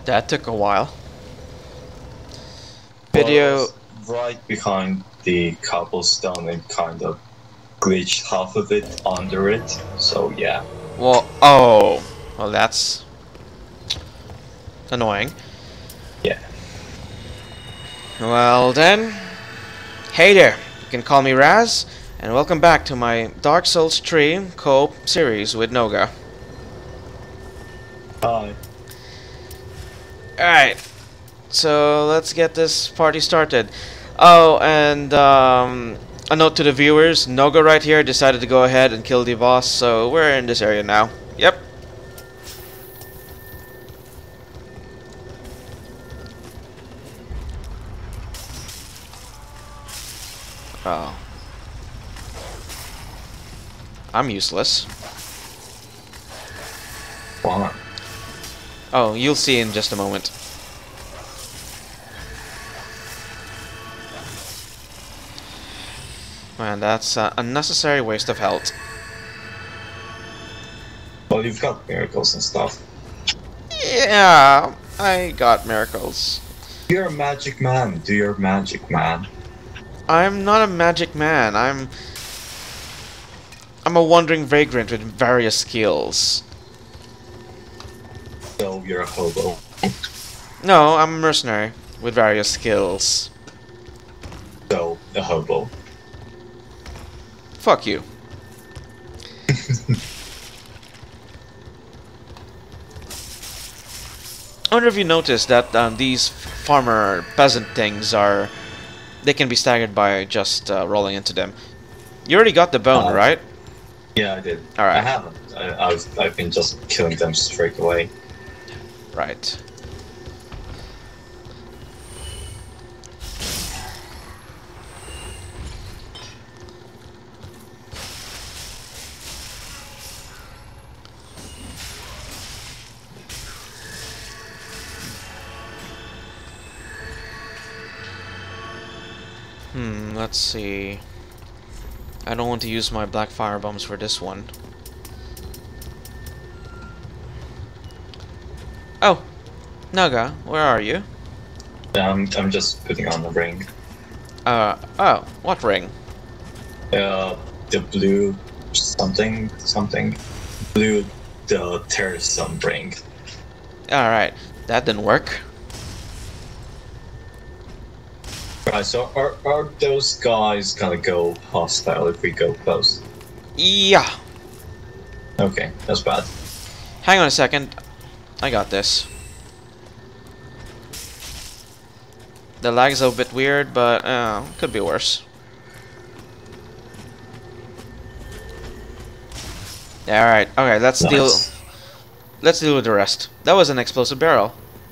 That took a while. Well, I Video. was right behind the cobblestone and kind of glitched half of it under it, so yeah. Well, oh. Well, that's annoying. Yeah. Well then. Hey there. You can call me Raz, and welcome back to my Dark Souls 3 co-op series with Noga. Hi. Alright. So let's get this party started. Oh, and a note to the viewers, Noga right here decided to go ahead and kill the boss, so we're in this area now. Yep. Oh. I'm useless. Why? Oh, you'll see in just a moment. Man, that's an unnecessary waste of health. Well, you've got miracles and stuff. Yeah, I got miracles. You're a magic man. Do your magic, man. I'm not a magic man. I'm a wandering vagrant with various skills. So you're a hobo. No, I'm a mercenary with various skills. So, a hobo. Fuck you. I wonder if you noticed that these farmer peasant things are... They can be staggered by just rolling into them. You already got the bone, right? Yeah, I did. Alright. I haven't. I've been just killing them straight away. Right. Let's see. I don't want to use my black fire bombs for this one. Oh! Naga, where are you? I'm just putting on the ring. Oh, what ring? The blue something. Blue, the terrorism ring. Alright, that didn't work. Right, so are those guys gonna go hostile if we go close? Yeah! Okay, that's bad. Hang on a second. I got this. The lag's a bit weird, but could be worse. Yeah, alright, okay, let's deal with the rest. That was an explosive barrel.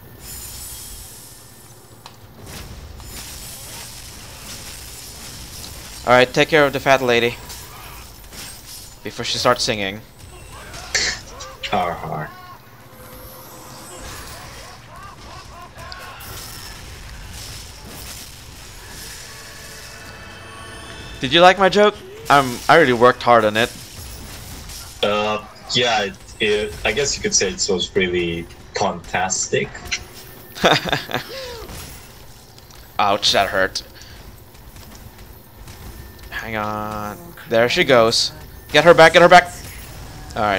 Alright, take care of the fat lady before she starts singing. Har har. Did you like my joke? I really worked hard on it. Yeah, I guess you could say it was really fantastic. Ouch, that hurt. Hang on. There she goes. Get her back, get her back! Alright.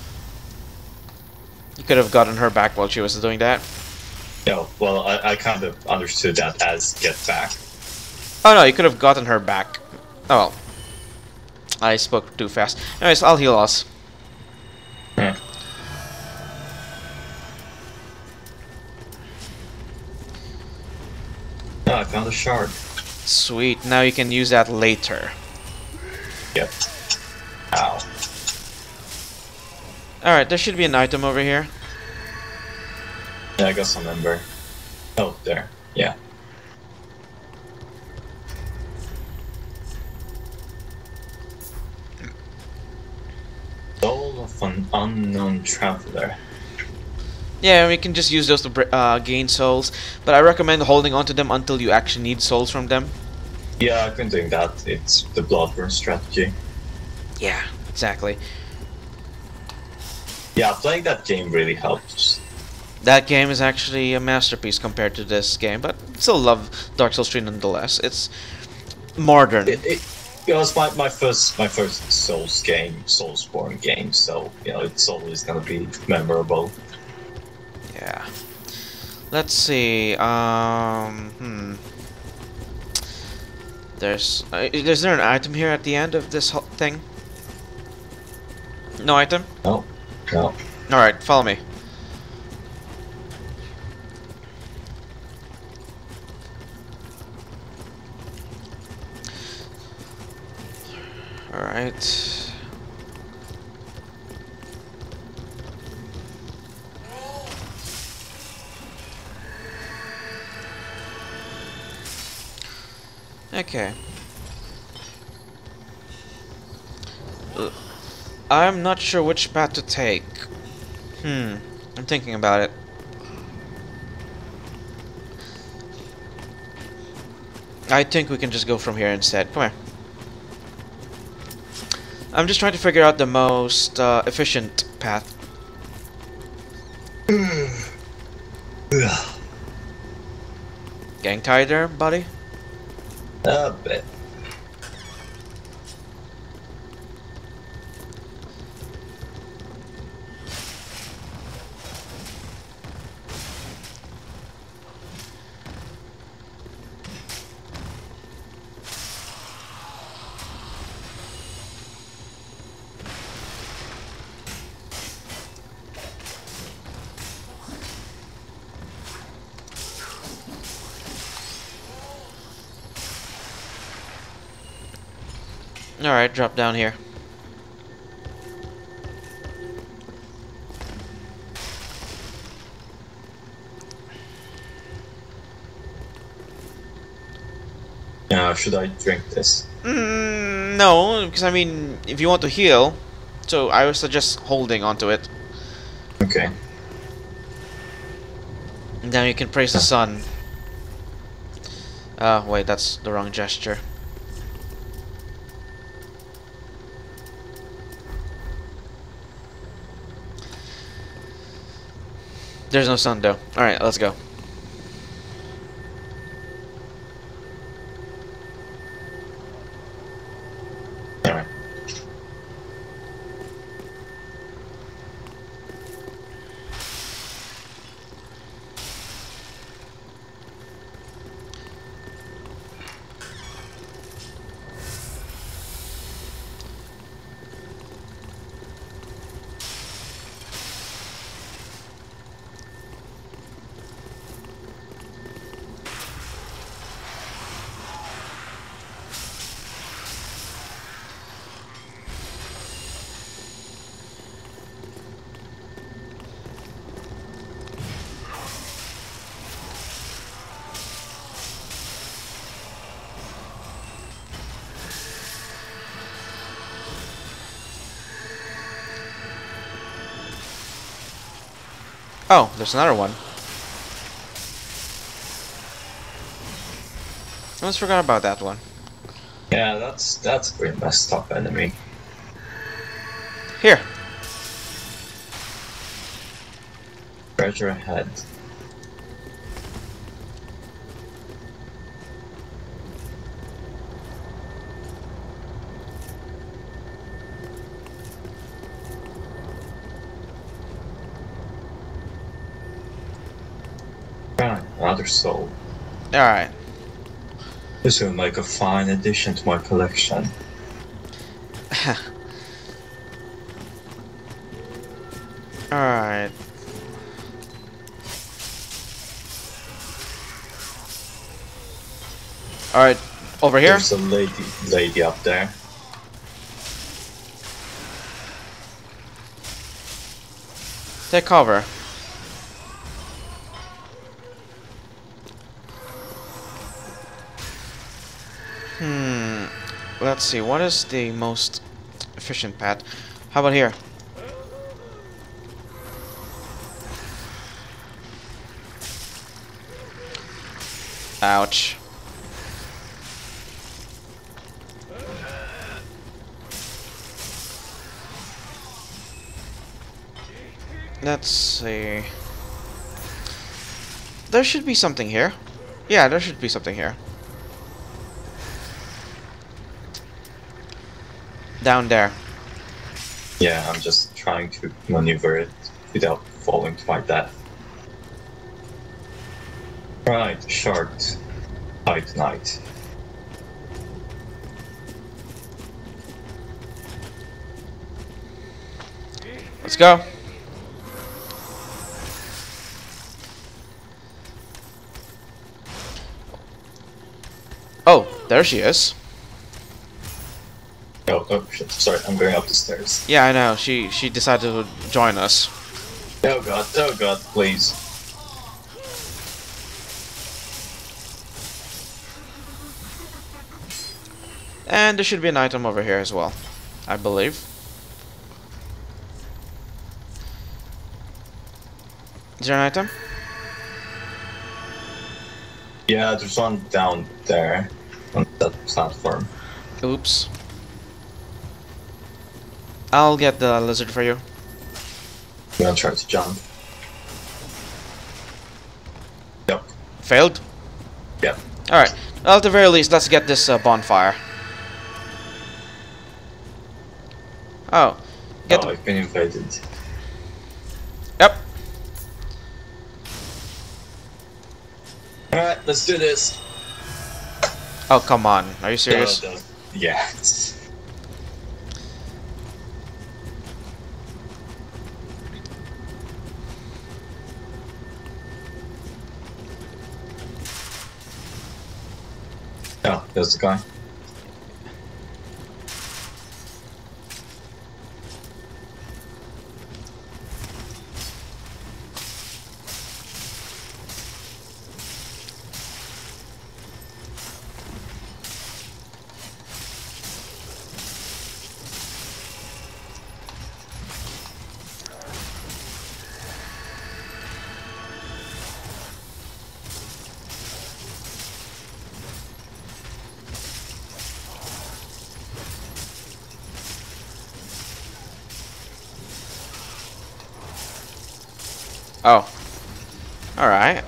You could have gotten her back while she was doing that. No, well, I kind of understood that as get back. Oh no, you could have gotten her back. Oh well. I spoke too fast. Anyways, I'll heal us. Yeah. Oh, I found a shard. Sweet, now you can use that later. Yep. Ow. Alright, there should be an item over here. Yeah, I got some ember. Oh, there. Yeah. Soul of an unknown traveler. Yeah, we can just use those to gain souls, but I recommend holding onto them until you actually need souls from them. Yeah, I've been doing that. It's the Bloodborne strategy. Yeah, exactly. Yeah, playing that game really helps. That game is actually a masterpiece compared to this game, but still love Dark Souls 3 nonetheless. It's modern. It was my first Souls game, Soulsborne game, so you know it's always gonna be memorable. Yeah. Let's see. Is there an item here at the end of this thing? No item? No, no. Alright, follow me. Alright. Okay. I'm not sure which path to take. I'm thinking about it. I think we can just go from here instead. Come here. I'm just trying to figure out the most efficient path. Getting tired there, buddy? A bit. Alright, drop down here. Should I drink this? No, because I mean, if you want to heal, so I would suggest holding onto it. Okay. And then you can praise the sun. Wait, that's the wrong gesture. There's no sun though. Alright, let's go. Alright. Oh, there's another one. I almost forgot about that one. Yeah, that's a pretty messed up enemy. Here. Treasure ahead. Another soul. Alright. This will make a fine addition to my collection. Alright. Alright, over here? There's a lady up there. Take cover. Let's see, what is the most efficient path? How about here? Ouch. Let's see. there should be something here. Yeah, there should be something here. Down there. Yeah, I'm just trying to maneuver it without falling to my death. Right, short. Tight night. Let's go. Oh, there she is. Oh shit, sorry, I'm going up the stairs. Yeah, I know. She decided to join us. Oh god, please. And there should be an item over here as well, I believe. Is there an item? Yeah, there's one down there on that platform. Oops. I'll get the lizard for you. I'm gonna try to jump. Yep. Failed? Yep. Alright. Well, at the very least, let's get this bonfire. Oh. I've been invaded. Yep. Alright, let's do this. Oh, come on. Are you serious? Yeah. Oh, there's the guy. Oh. Alright.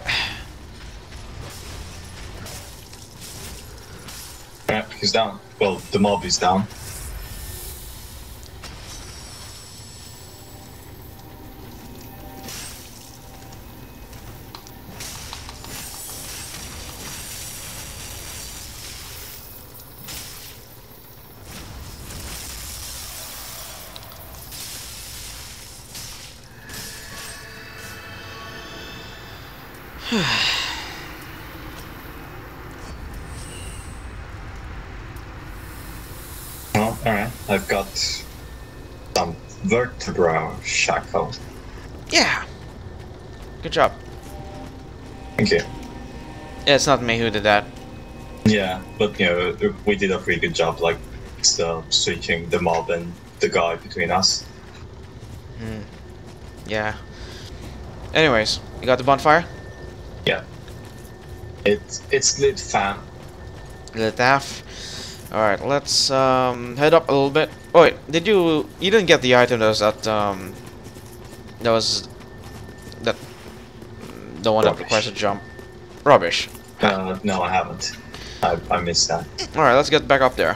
Yeah, he's down. Well, the mob is down. Well, alright. I've got some vertebra shackle. Yeah. Good job. Thank you. Yeah, it's not me who did that. Yeah, but you know, we did a pretty good job, like switching the mob and the guy between us. Hmm. Yeah. Anyways, you got the bonfire? Yeah. It's lit, fam. Lit half. Alright, let's head up a little bit. Oh wait, you didn't get the item that was that the one that requires a jump. Rubbish. No, I haven't. I missed that. Alright, let's get back up there.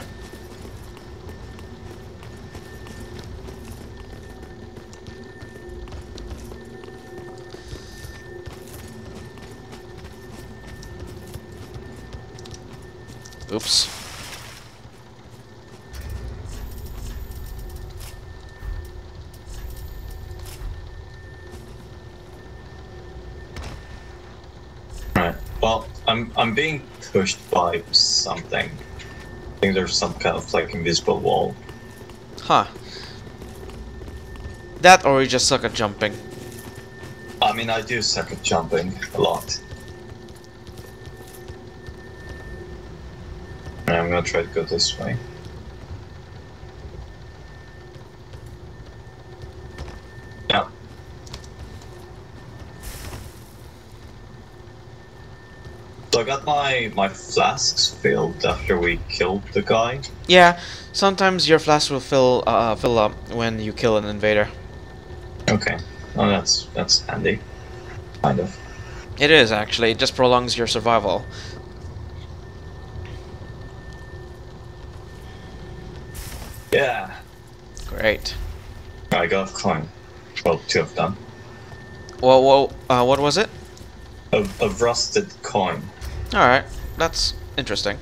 Oops. Right. Well, I'm being pushed by something. I think there's some kind of like invisible wall. Huh. That or you just suck at jumping. I mean, I do suck at jumping a lot. I'm gonna try to go this way. Yeah. So I got my flasks filled after we killed the guy. Yeah, sometimes your flask will fill up when you kill an invader. Okay. Oh, that's handy. Kind of. It is, actually. It just prolongs your survival. Yeah. Great. I got a coin. Well, 2 of them. Well, what was it? A rusted coin. Alright, that's interesting.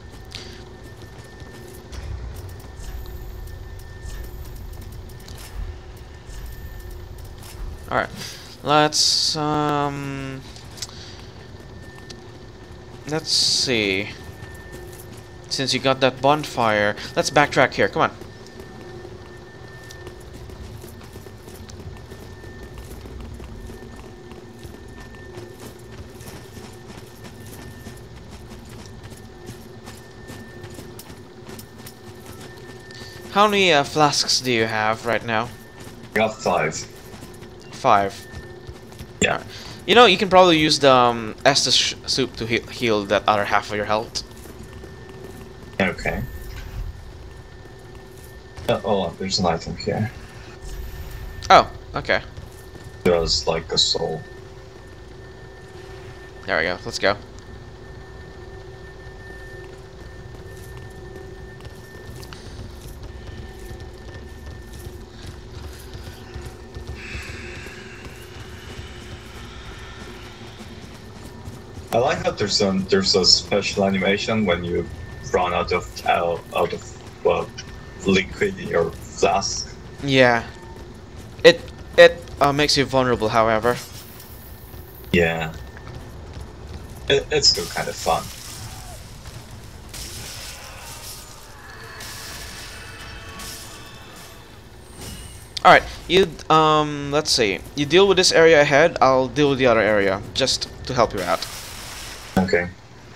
Alright, let's see. Since you got that bonfire, let's backtrack here, come on. How many flasks do you have right now? I got 5. 5. Yeah. You know, you can probably use the Estus soup to heal that other half of your health. Okay. Oh, there's an item here. Oh, okay. There's like a soul. There we go. Let's go. I like how there's a special animation when you run out of liquid in your flask. Yeah. It makes you vulnerable, however. Yeah. It's still kind of fun. Alright, you let's see. You deal with this area ahead, I'll deal with the other area, just to help you out. Okay.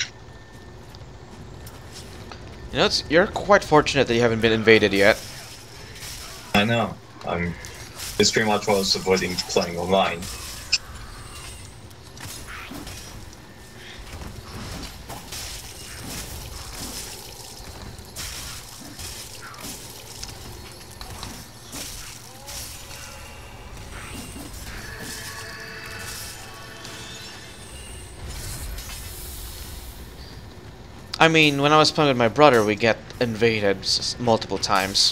You know, you're quite fortunate that you haven't been invaded yet. I know. It's pretty much what I was avoiding playing online. I mean, when I was playing with my brother, we get invaded multiple times.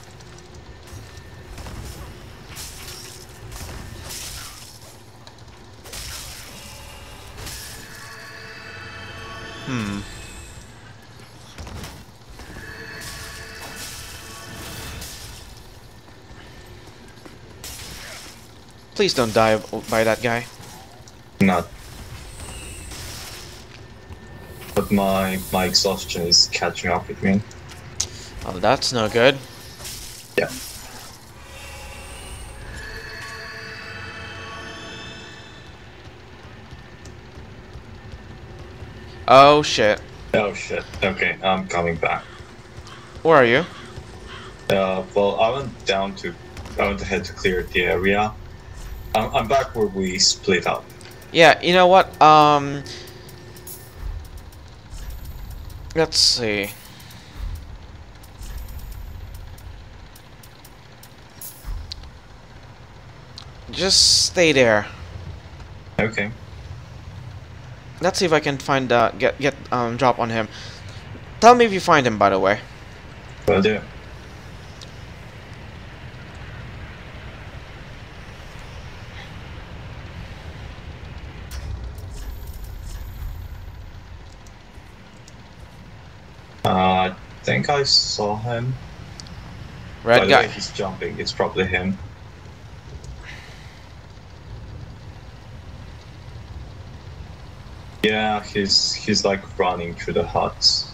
Please don't die by that guy. Not. But my exhaustion is catching up with me. Oh, that's no good. Yeah. Oh shit. Oh shit. Okay, I'm coming back. Where are you? Well, I went ahead to clear the area. I'm back where we split up. Yeah, you know what? Let's see. Just stay there. Okay. Let's see if I can find get drop on him. Tell me if you find him, by the way. Will do. I think I saw him. Red By the guy. way, he's jumping. It's probably him. Yeah, he's like running through the huts.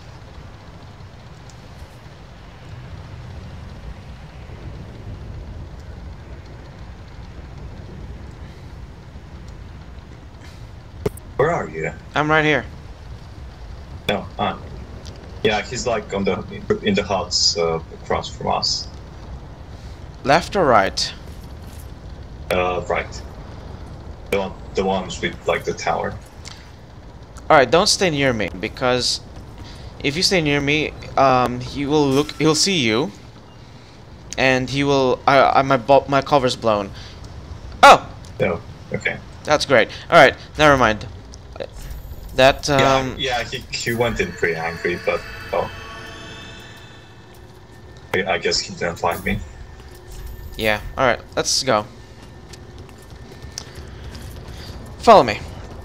Where are you? I'm right here. No, yeah, he's like in the huts across from us. Left or right? Right. The ones with like the tower. Alright, don't stay near me, because if you stay near me, he'll see you, and he will, my cover's blown. Oh! Oh, okay. That's great. Alright, never mind. That, yeah, he went in pretty angry, but, well, I guess he didn't find me. yeah, alright, let's go. Follow me.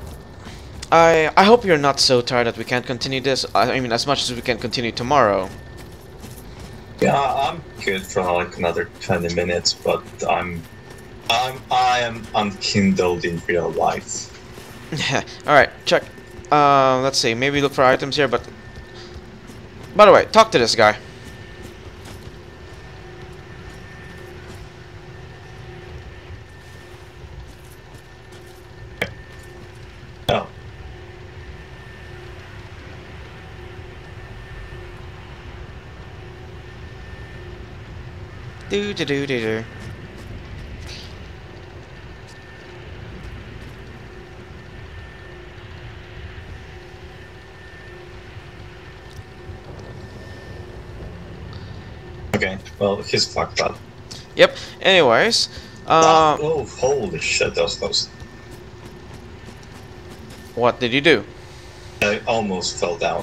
I hope you're not so tired that we can't continue this. I mean, as much as we can continue tomorrow. Yeah, I'm good for like another 20 minutes, but I am unkindled in real life. Alright, check. Let's see, maybe look for items here, but... By the way, talk to this guy. Oh. Do. Okay, well, he's fucked up. Yep, anyways. Oh, holy shit, that was close. What did you do? I almost fell down.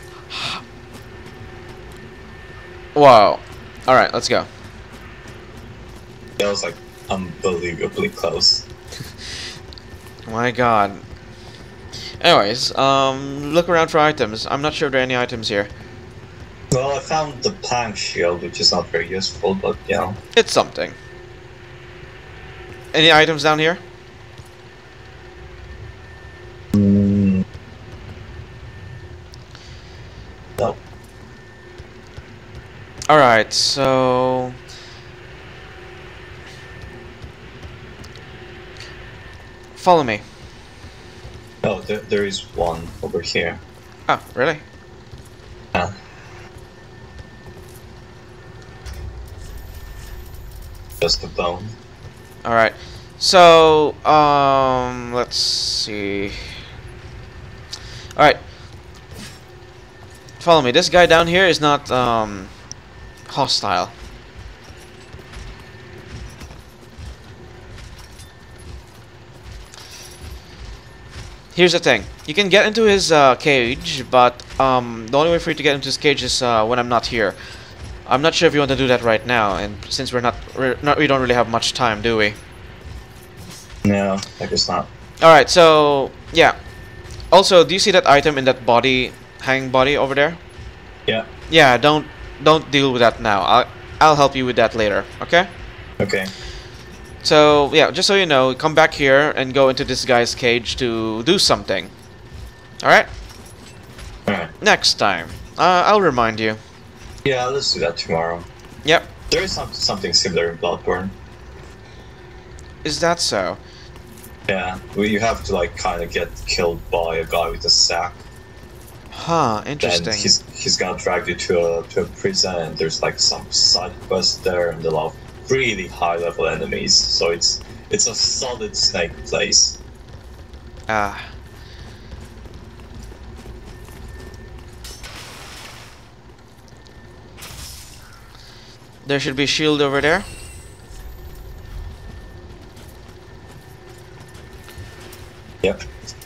Wow. Alright, let's go. That was like unbelievably close. My god. Anyways, look around for items. I'm not sure if there are any items here. Well, I found the plank shield, which is not very useful, but you know. It's something. Any items down here? No. Alright, so... Follow me. Oh, there is one over here. Oh, really? Yeah. Just a bone. Alright. So, let's see. Alright. Follow me. This guy down here is not, hostile. Here's the thing. You can get into his cage, but the only way for you to get into his cage is when I'm not here. I'm not sure if you want to do that right now, and since we don't really have much time, do we? No, I guess not. All right, so yeah. Also, do you see that item in that body, hanging body over there? Yeah. Yeah, don't deal with that now. I'll help you with that later. Okay? Okay. So yeah, just so you know, come back here and go into this guy's cage to do something. All right? All right. Next time, I'll remind you. Yeah, let's do that tomorrow. Yep. There is something similar in Bloodborne. Is that so? Yeah, well, you have to like kind of get killed by a guy with a sack. Huh, interesting. And he's gonna drag you to a prison, and there's like some side quest there, and a lot of really high level enemies. So it's a solid snake place. Ah. There should be a shield over there. Yep.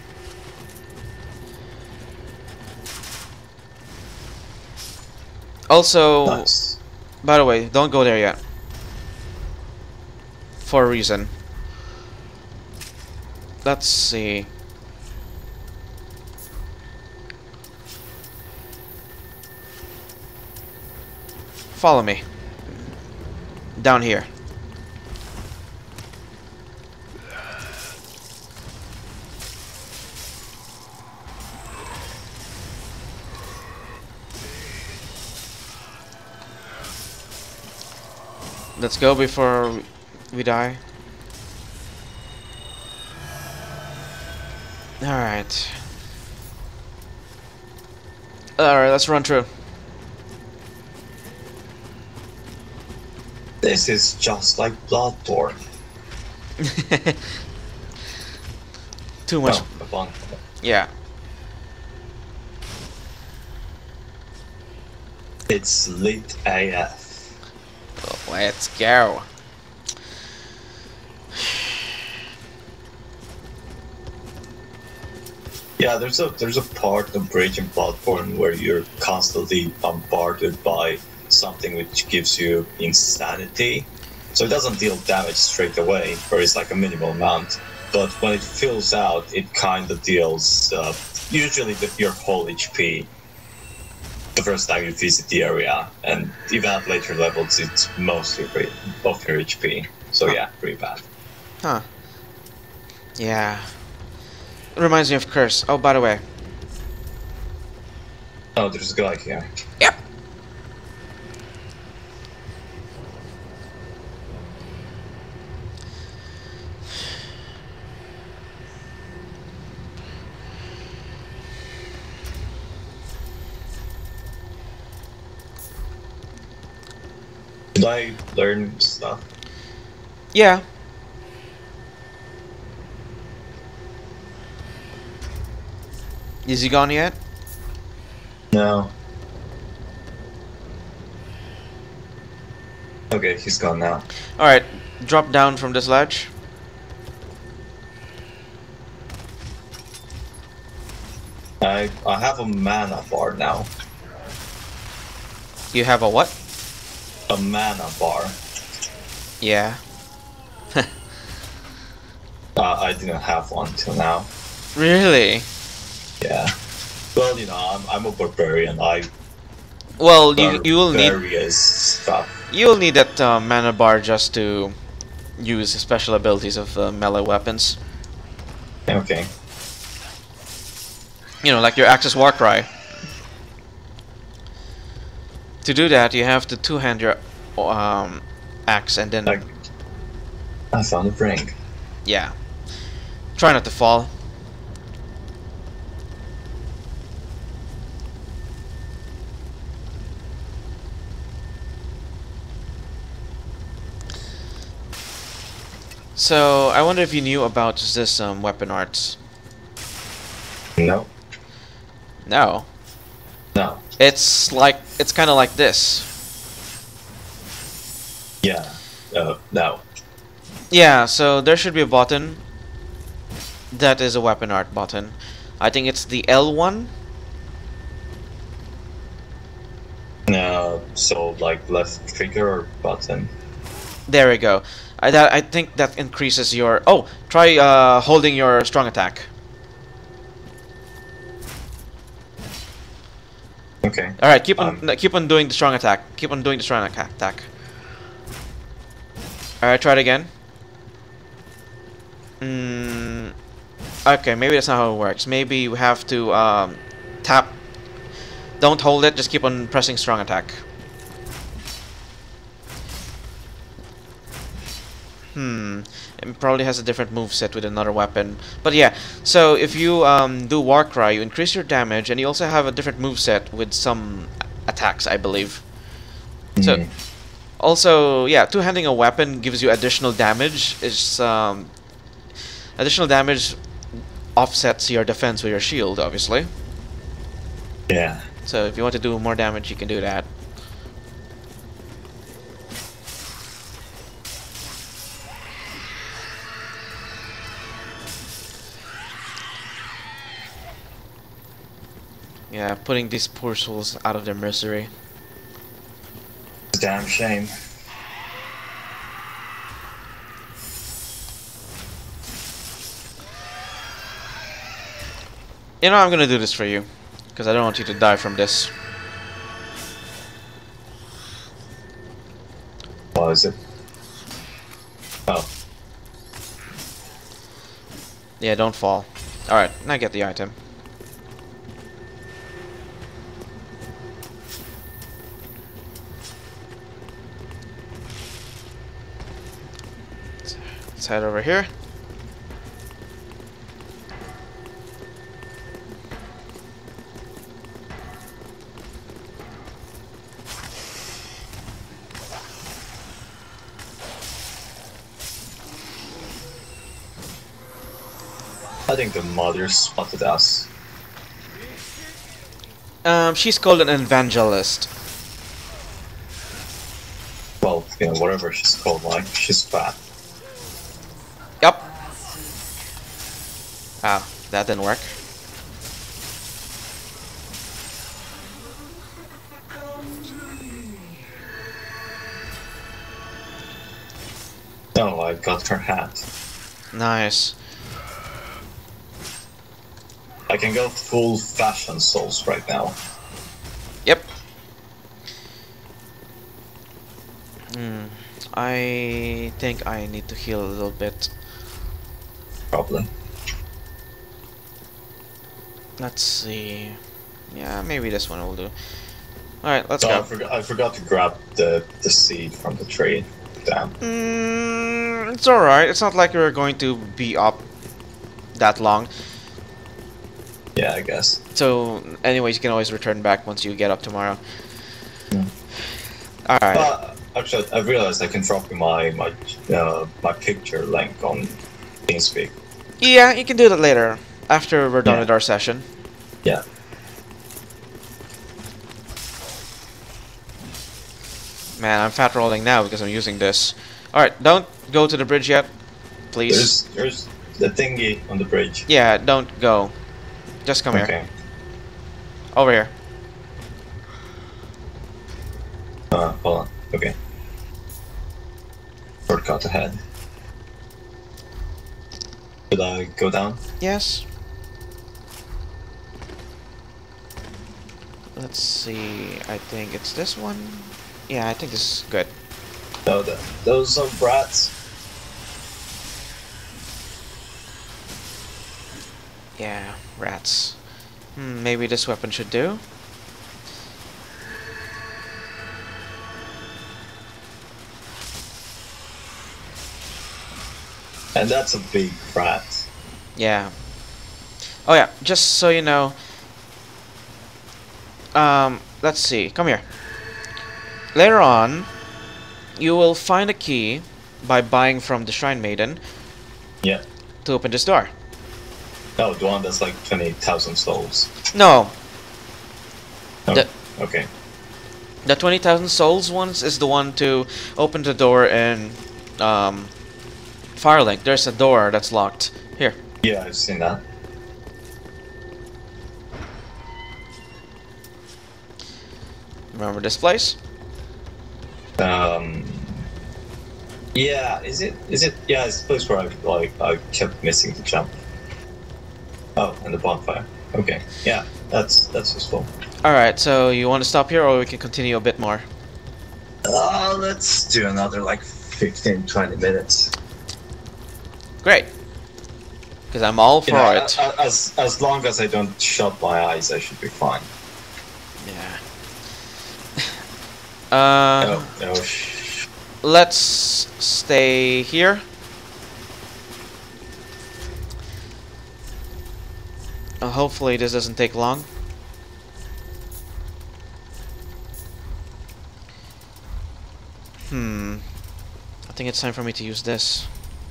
Also, Nice. by the way, don't go there yet. For a reason. Let's see. Follow me. Down here. Let's go before we die. Alright. Alright, let's run through. This is just like Bloodborne. Too much. Oh, a bonk. Yeah. It's lit AF. Let's go. Yeah, there's a part of bridge and platform where you're constantly bombarded by something which gives you insanity. So it doesn't deal damage straight away, or it's like a minimal amount. But when it fills out, it kind of deals usually your whole HP the first time you visit the area, and even at later levels, it's mostly of your HP. So yeah, pretty bad. Huh. Yeah. It reminds me of Curse. Oh, by the way. Oh, there's a guy here. Yep. Did I learn stuff? Yeah. Is he gone yet? No. Okay, he's gone now. Alright, drop down from this ledge. I have a mana bar now. You have a what? A mana bar. Yeah. I didn't have one till now. Really? Yeah. Well, you know, I'm a barbarian. Well, you will need various stuff. you will need that mana bar just to use special abilities of melee weapons. Okay. You know, like your Axis Warcry. To do that, you have to two-hand your axe and then I found a ring. yeah. Try not to fall. So, I wonder if you knew about this weapon arts. No. No. No. It's kind of like this. Yeah. No. Yeah, so there should be a button that is a weapon art button. I think it's the L1. No. So like left trigger or button. There we go. I think that increases your... Oh! Try holding your strong attack. Okay. Alright, keep on doing the strong attack. Keep on doing the strong attack. Alright, try it again. Okay, maybe that's not how it works. Maybe you have to tap. Don't hold it, just keep on pressing strong attack. It probably has a different moveset with another weapon. But yeah, so if you do Warcry, you increase your damage, and you also have a different moveset with some attacks, I believe. So, also, yeah, two-handing a weapon gives you additional damage. Additional damage offsets your defense with your shield, obviously. Yeah. So if you want to do more damage, you can do that. Yeah, putting these poor souls out of their misery. It's a damn shame. You know, I'm gonna do this for you, because I don't want you to die from this. What is it? Oh. Yeah, don't fall. Alright, now get the item. Let's head over here. I think the mother spotted us. She's called an evangelist. Well, you know, whatever she's called, like, she's fat. Yup. Ah, that didn't work. got her hat. Nice. I can go full fashion souls right now. Yep. I think I need to heal a little bit. Probably. Let's see. Yeah, maybe this one will do. Alright, let's So go. I forgot to grab the seed from the tree. Damn. It's alright. It's not like we're going to be up that long. Yeah, I guess. So, anyways, you can always return back once you get up tomorrow. Yeah. Alright. Actually, I realized I can drop you my picture link on TeamSpeak. Yeah, you can do that later. After we're done with our session. Yeah. Man, I'm fat rolling now because I'm using this. Alright, don't go to the bridge yet. Please. There's the thingy on the bridge. Yeah, don't go. Just come here. Over here. Hold on. Okay. Shortcut ahead. Should I go down? Yes. Let's see. I think it's this one. Yeah, I think this is good. No, those are brats. Yeah, rats. Maybe this weapon should do. And that's a big rat. Yeah. Oh yeah, just so you know. Let's see. Come here. Later on, you will find a key by buying from the Shrine Maiden. Yeah. To open this door. No, the one that's like 20,000 souls. No. Oh, okay. The 20,000 souls ones is the one to open the door in Firelink. There's a door that's locked. Here. Yeah, I've seen that. Remember this place? Yeah, is it? Yeah, it's the place where I kept missing the jump. Oh, and the bonfire. Okay, yeah, that's useful. Alright, so you want to stop here or we can continue a bit more? Let's do another like 15-20 minutes. Great. Because I'm all for it. As long as I don't shut my eyes, I should be fine. Yeah. Let's stay here. Hopefully this doesn't take long. I think it's time for me to use this.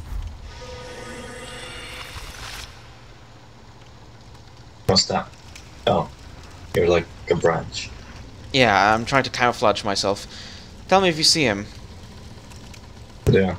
What's that? Oh, you're like a branch. Yeah, I'm trying to camouflage myself. Tell me if you see him. Yeah.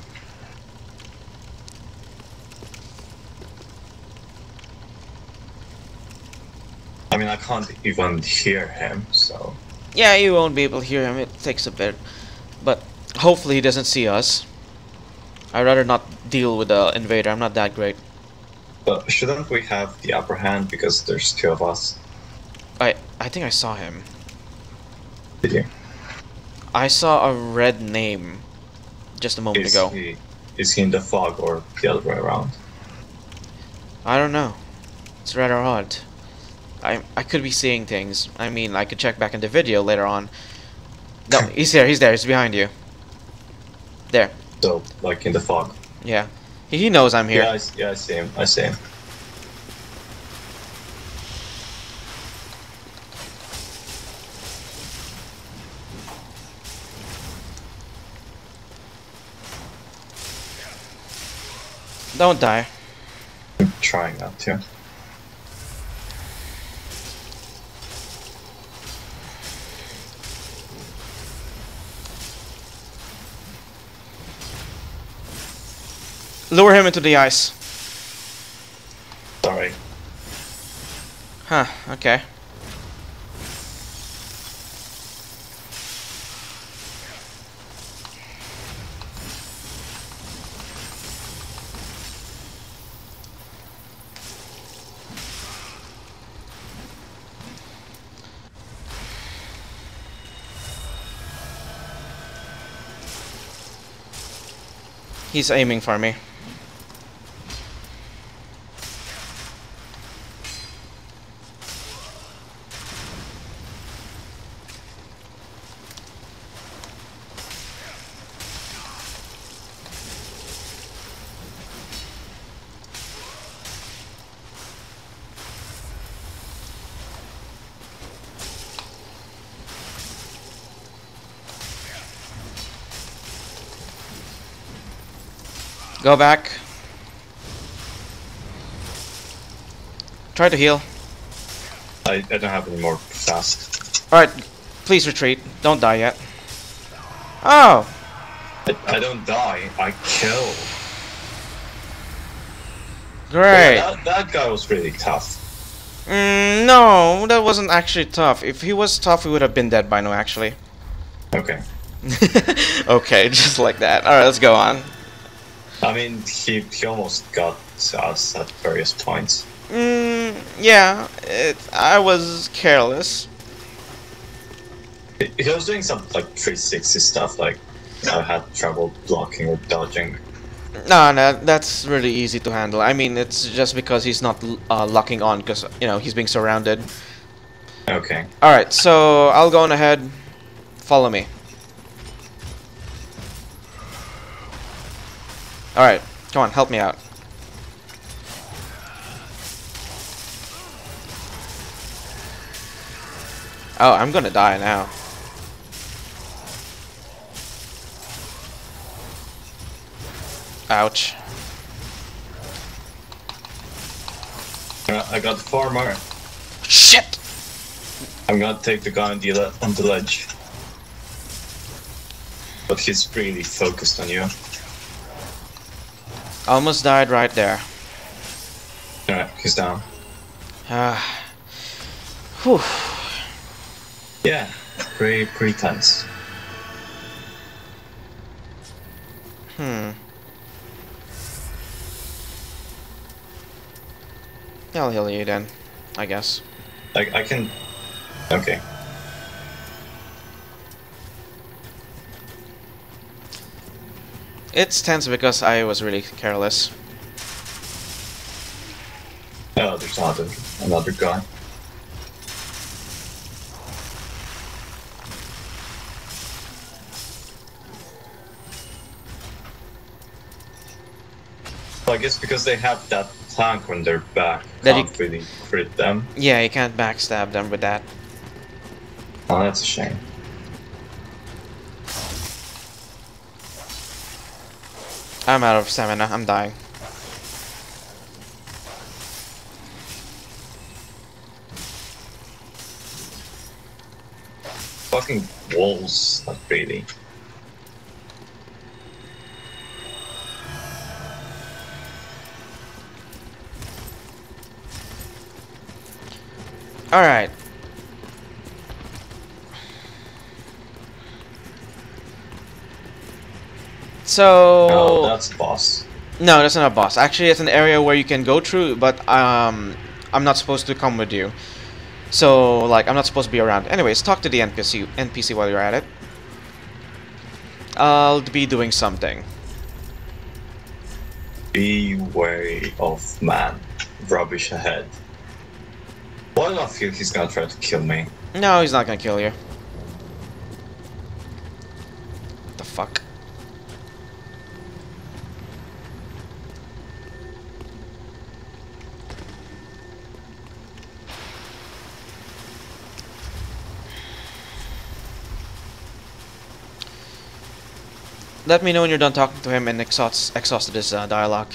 I mean, I can't even hear him, so... Yeah, you won't be able to hear him. It takes a bit. But hopefully he doesn't see us. I'd rather not deal with the invader. I'm not that great. But shouldn't we have the upper hand because there's two of us? I think I saw him. Did you? I saw a red name just a moment ago. Is he in the fog or the other way around? I don't know. It's rather odd. I could be seeing things. I mean, I could check back in the video later on. No, he's there, he's behind you. There. So, like in the fog? Yeah. He knows I'm here. Yeah, I see him. I see him. Don't die. I'm trying not to. Lure him into the ice. Sorry. Huh, okay. He's aiming for me. Go back. Try to heal. I don't have any more fast. Alright, please retreat. Don't die yet. Oh! I don't die, I kill. Great. Yeah, that guy was really tough. No, that wasn't actually tough. If he was tough, we would have been dead by now, actually. Okay. Okay, just like that. Alright, let's go on. I mean, he almost got us at various points. Yeah, I was careless. He was doing some like 360 stuff, like I had trouble blocking or dodging. No, that's really easy to handle. I mean, it's just because he's not locking on, because, you know, he's being surrounded. Okay. Alright, so I'll go on ahead. Follow me. Alright, come on, help me out. Oh, I'm gonna die now. Ouch. I got the farmer. Shit! I'm gonna take the guy on the ledge. But he's really focused on you. Almost died right there. Alright, he's down. Whew. Yeah, pretty tense. I'll heal you then, I guess. Like, I can... Okay. It's tense because I was really careless. Oh, there's another guy. Well, I guess because they have that tank on their back, That can't really crit them. Yeah, you can't backstab them with that. Oh, that's a shame. I'm out of stamina, I'm dying. Fucking walls, not really. Alright. So... Oh, that's a boss. No, that's not a boss. Actually, it's an area where you can go through, but I'm not supposed to come with you. So, like, I'm not supposed to be around. Anyways, talk to the NPC while you're at it. I'll be doing something. Be wary of man. Rubbish ahead. Why do I feel he's gonna try to kill me? No, he's not gonna kill you. What the fuck? Let me know when you're done talking to him and exhausted this dialogue.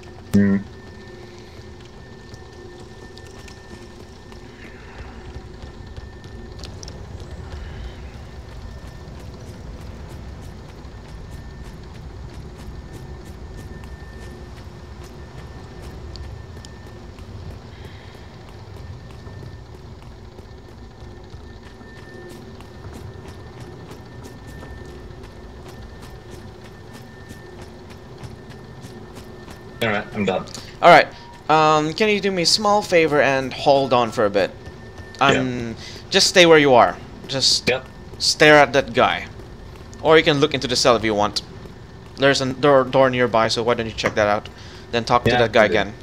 Alright, I'm done. Alright, can you do me a small favor and hold on for a bit? Just stay where you are. Just stare at that guy. Or you can look into the cell if you want. There's a door nearby, so why don't you check that out? Then talk to that guy again.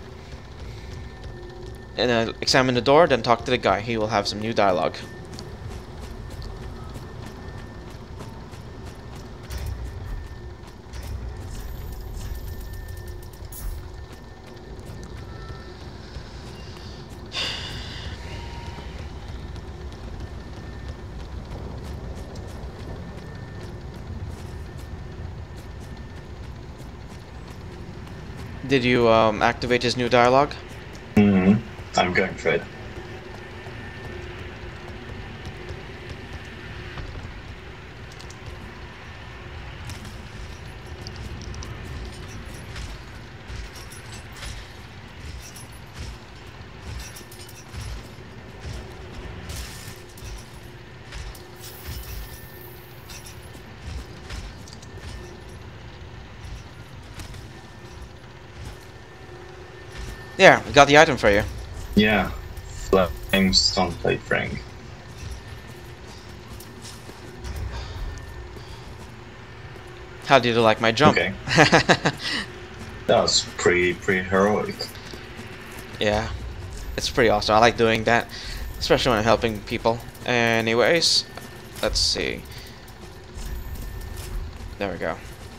And examine the door, then talk to the guy. He will have some new dialogue. Did you activate his new dialogue? Mm-hmm. I'm going for it. Yeah, we got the item for you. Yeah. Flame stone plate ring. How did you like my jump? Okay. That was pretty heroic. Yeah, it's pretty awesome. I like doing that, especially when I'm helping people. Anyways, let's see. There we go.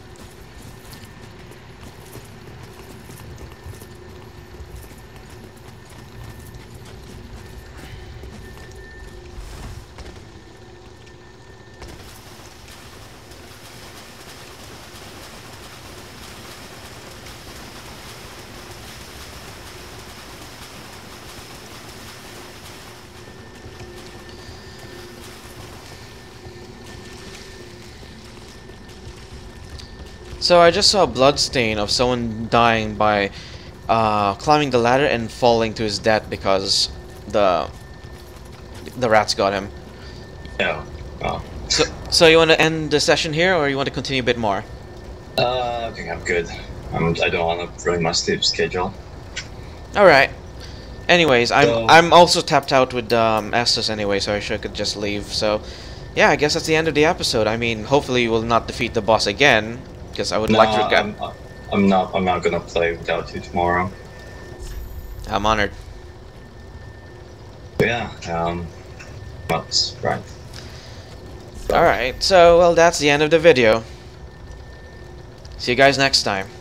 So I just saw a bloodstain of someone dying by climbing the ladder and falling to his death because the rats got him. Yeah. Oh. So you want to end the session here, or you want to continue a bit more? I think I'm good. I don't want to ruin my sleep schedule. All right. Anyways, So- I'm also tapped out with Estus anyway, so I could just leave. So yeah, I guess that's the end of the episode. I mean, hopefully you will not defeat the boss again, because I would like to get. I'm not gonna play without you tomorrow. I'm honored. But yeah. That's right. All right. So well, that's the end of the video. See you guys next time.